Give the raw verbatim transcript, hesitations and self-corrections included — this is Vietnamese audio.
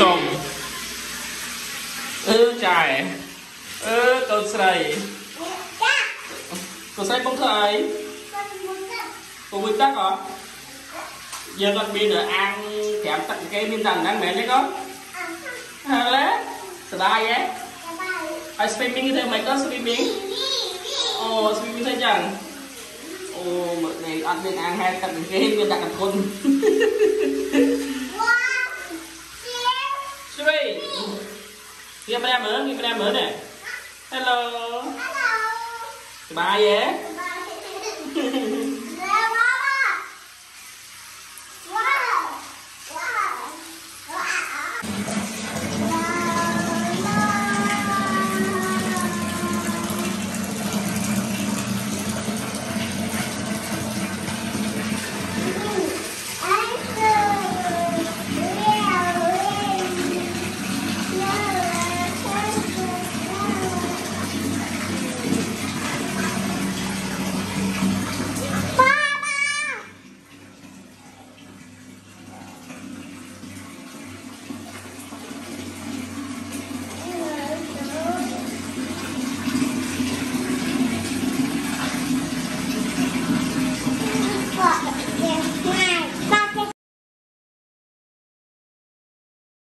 sông ư trời ư con sầy con sầy bông thời con bít tắc hả giờ con bi nữa ăn kẹm tặng cái miếng tầng ăn mẹ đấy con hả lẽ sờ bài vậy ai swimming như thế mày có swimming ồ swimming thế chẳng ồ một ngày ăn miếng ăn hay tặng cái miếng tặng ăn con Suy kia bên em nữa kia bên em nữa nè hello bye vậy